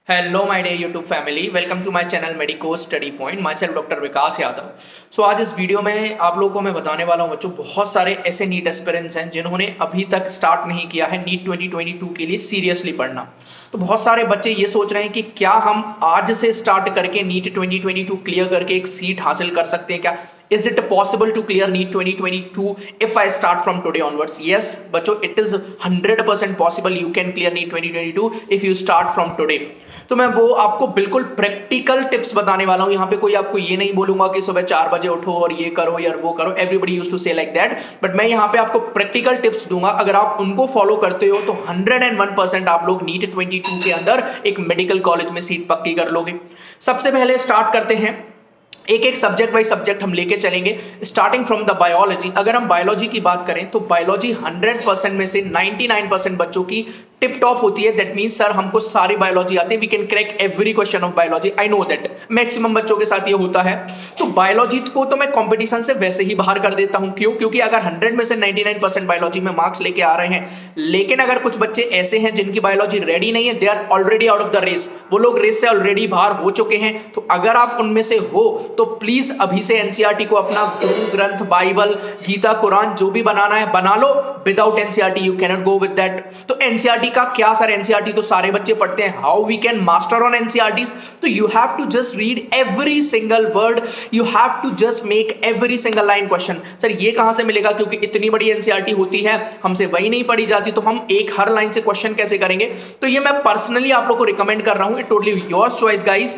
Hello my dear YouTube family, welcome to my channel Medico Study Point. Myself doctor Vikas Yadav. So आज इस video में आप लोगों को मैं बताने वाला हूं बच्चों, बहुत सारे ऐसे नीट एस्पिरेंट्स हैं जिन्होंने अभी तक स्टार्ट नहीं किया है नीट 2022 के लिए सीरियसली पढ़ना। तो बहुत सारे बच्चे ये सोच रहे हैं कि क्या हम आज से स्टार्ट करके नीट 2022 क्लियर करके एक सीट हासिल कर सकते हैं क्या? Is it possible to clear NEET 2022 if I start from today onwards? Yes, बच्चों, it is 100% possible you can clear NEET 2022 if you start from today. तो मैं वो आपको बिल्कुल प्रैक्टिकल टिप्स बताने वाला हूं। यहाँ पे कोई आपको ये नहीं बोलूंगा कि सुबह 4 बजे उठो और ये करो या वो करो। Everybody used to say like that, but मैं यहाँ पे आपको प्रैक्टिकल टिप्स दूंगा। अगर आप उनको फॉलो करते हो तो 101% आप लोग NEET 22 के अंदर एक मेडिकल कॉलेज में सीट पक्की कर लोगे। सबसे पहले स्टार्ट करते हैं, एक एक सब्जेक्ट बाई सब्जेक्ट हम लेके चलेंगे, स्टार्टिंग फ्रॉम द बायोलॉजी। अगर हम बायोलॉजी की बात करें तो बायोलॉजी 100% में से 99% बच्चों की टिप टॉप होती है। दैट मींस सर हमको सारी बायोलॉजी आती है, we can crack every question of biology. I know that maximum बच्चों के साथ ये होता है। तो बायोलॉजी को तो मैं कंपटीशन से वैसे ही बाहर कर देता हूं। क्यों? क्योंकि अगर 100 में से 99% बायोलॉजी में मार्क्स लेके आ रहे हैं, लेकिन अगर कुछ बच्चे ऐसे हैं जिनकी बायोलॉजी रेडी नहीं है, they are already out of the race, वो लोग रेस से ऑलरेडी बाहर हो चुके हैं। तो अगर आप उनमें से हो तो प्लीज अभी से एनसीईआरटी को अपना गुरु ग्रंथ, बाइबल, गीता, कुरान जो भी बनाना है बना लो। Without NCERT you cannot go with that. तो एनसीईआरटी का क्या सर, एनसीईआरटी तो सारे बच्चे पढ़ते हैं, how we can master on NCERT? तो you have to just read every single word, you have to just make every single line question. Sir ये कहां से मिलेगा? क्योंकि इतनी बड़ी एनसीईआरटी होती है, हमसे वही नहीं पढ़ी जाती, तो हम एक हर लाइन से क्वेश्चन कैसे करेंगे? तो ये मैं पर्सनली आप लोग को रिकमेंड कर रहा हूं, it totally your choice guys.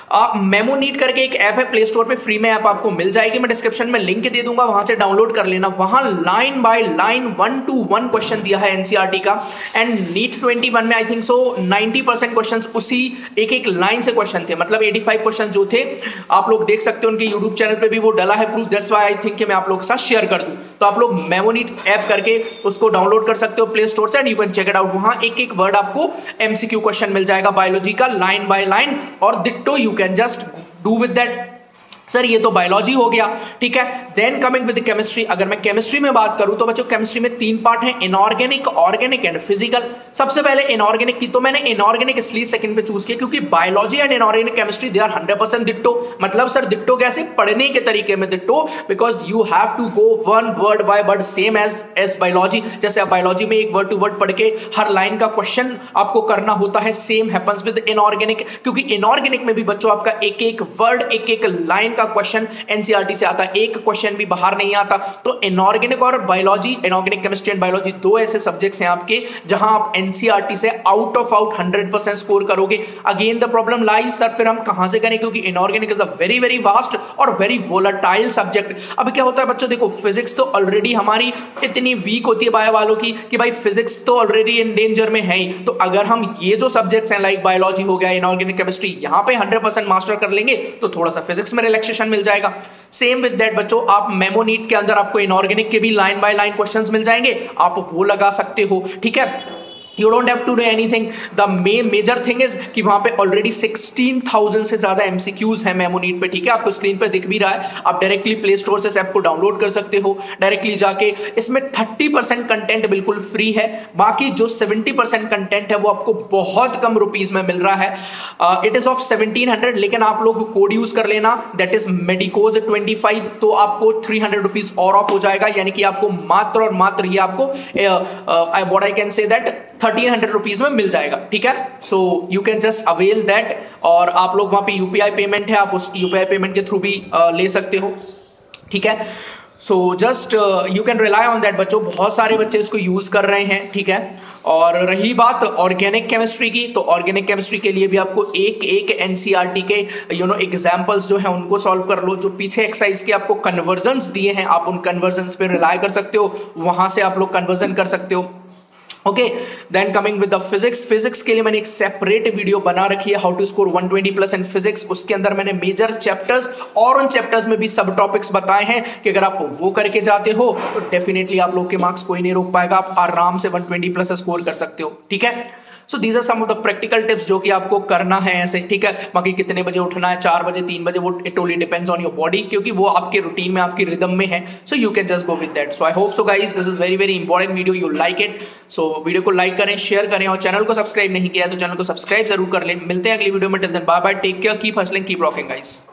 Memo NEET करके एक ऐप है, प्ले स्टोर पे फ्री में ऐप आपको मिल जाएगी, मैं डिस्क्रिप्शन में लिंक दे दूंगा, वहां से डाउनलोड कर लेना। वहां line by line 1 to 1 question दिया है एनसीईआरटी का। एंड नीट 21 में आई थिंक सो 90% क्वेश्चंस उसी एक एक लाइन से क्वेश्चन थे, मतलब 85 क्वेश्चन जो थे आप लोग देख सकते हो, उनके यूट्यूब चैनल पे भी वो डला है proof. That's why I think कि मैं आप लोगों के साथ शेयर कर दूं। तो आप लोग मेमो नीट ऐप करके उसको डाउनलोड कर सकते हो प्ले स्टोर से, and you can check it out. वहां एक एक वर्ड आपको एमसीक्यू क्वेश्चन मिल जाएगा बायोलॉजी का, लाइन बाय लाइन, और ditto you can just do with that। Sir ये तो बायोलॉजी हो गया, ठीक है। देन कमिंग विद केमिस्ट्री, अगर मैं केमिस्ट्री में बात करूं तो बच्चों केमिस्ट्री में 3 पार्ट हैं, इनऑर्गेनिक, ऑर्गेनिक एंड फिजिकल। सबसे पहले इनऑर्गेनिक की, तो मैंने इनऑर्गेनिक इसलिए सेकंड पे चूज किया क्योंकि biology and inorganic chemistry they are 100% ditto. मतलब सर डिट्टो कैसे? पढ़ने के तरीके में ditto, because you have to go one word by word same as biology. जैसे आप बायोलॉजी में एक वर्ड टू वर्ड पढ़ के हर लाइन का क्वेश्चन आपको करना होता है, सेम हैपेंस विद इनऑर्गेनिक। क्योंकि इनऑर्गेनिक में भी बच्चों आपका एक एक वर्ड, एक एक लाइन का क्वेश्चन एनसीईआरटी से आता है, एक क्वेश्चन भी बाहर नहीं आता। तो इनऑर्गेनिक और biology, inorganic chemistry and biology, दो ऐसे सब्जेक्ट्स हैं आपके जहां आप एनसीईआरटी से आउट ऑफ आउट 100% स्कोर करोगे। Again the problem lies, sir फिर हम कहां से करें? क्योंकि inorganic is a very very vast और वेरी वोलेटाइल सब्जेक्ट। अब क्या होता है बच्चों, देखो फिजिक्स तो ऑलरेडी हमारी इतनी वीक होती है बायो वालों की कि भाई फिजिक्स तो ऑलरेडी इन डेंजर में है ही। तो अगर हम ये जो सब्जेक्ट्स हैं लाइक बायोलॉजी हो गया, इनऑर्गेनिक केमिस्ट्री, यहां पे 100% मास्टर कर लेंगे तो थोड़ा सा फिजिक्स में रिलैक्सेशन मिल जाएगा। सेम विद दैट बच्चों, आप मेमो नीट के अंदर आपको इनऑर्गेनिक के भी लाइन बाय लाइन क्वेश्चंस मिल जाएंगे, आप वो लगा सकते हो, ठीक है। You don't have to do anything. The major thing is कि वहां पे ऑलरेडी 16,000 से ज्यादा MCQs हैं मेमो नीट पे, ठीक है। आपको स्क्रीन पे दिख भी रहा है, आप डायरेक्टली प्ले स्टोर से ऐप को डाउनलोड कर सकते हो डायरेक्टली जाके। इसमें 30% कंटेंट बिल्कुल फ्री है, बाकी जो 70% कंटेंट है वो आपको बहुत कम रुपीज में मिल रहा है। इट इज ऑफ 1700, लेकिन आप लोग कोड यूज कर लेना, दैट इज मेडिकोज 25, तो आपको 300 रुपीज और ऑफ हो जाएगा। यानी कि आपको मात्र और मात्र ये आपको what I can say that 1300 rupees में मिल जाएगा, ठीक है। So you can just avail that. और आप लोग वहां पे यूपीआई पेमेंट है, आप उस यूपीआई पेमेंट के थ्रू भी ले सकते हो, ठीक है। So just you can rely on that बच्चों, बहुत सारे बच्चे इसको यूज कर रहे हैं, ठीक है। और रही बात ऑर्गेनिक केमिस्ट्री की, तो ऑर्गेनिक केमिस्ट्री के लिए भी आपको एक एक एनसीईआरटी के एग्जांपल्स जो है उनको सॉल्व कर लो। जो पीछे एक्सरसाइज के आपको कन्वर्जन्स दिए हैं, आप उन कन्वर्जन्स पे रिलाई कर सकते हो, वहां से आप लोग कन्वर्जन कर सकते हो, okay. Then coming with the physics, physics के लिए मैंने एक सेपरेट वीडियो बना रखी है, how to score 120+ in physics. उसके अंदर मैंने मेजर चैप्टर्स और उन चैप्टर्स में भी सब टॉपिक्स बताए हैं कि अगर आप वो करके जाते हो तो डेफिनेटली आप लोग के मार्क्स कोई नहीं रोक पाएगा, आप आराम से 120+ स्कोर कर सकते हो, ठीक है। So these are some of the practical tips जो कि आपको करना है ऐसे, ठीक है। बाकी कितने बजे उठना है, 4 बजे 3 बजे, वो it only depends on your body, क्योंकि वो आपके रूटीन में आपकी रिदम में है। So you can just go with that. So I hope so guys this is very very important video, you like it. So video को like करें, share करें, और चैनल को सब्सक्राइब नहीं किया तो चैनल को सब्सक्राइब जरूर कर लें। मिलते हैं अगली वीडियो में, till then bye bye, take care, keep hustling, keep rocking guys.